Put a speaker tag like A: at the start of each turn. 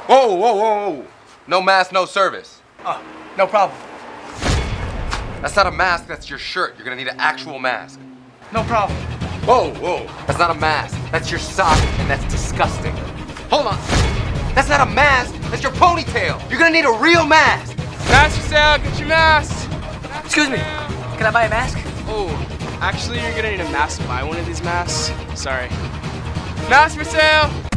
A: Whoa, whoa, whoa, whoa. No mask, no service.
B: Oh, no problem.
A: That's not a mask, that's your shirt. You're gonna need an actual mask.
B: No problem.
A: Whoa, whoa. That's not a mask. That's your sock, and that's disgusting. Hold on. That's not a mask. That's your ponytail. You're gonna need a real mask.
C: Mask for sale, get your mask.
B: Excuse me, can I buy a mask?
C: Oh, actually, you're gonna need a mask to buy one of these masks. Sorry. Mask for sale.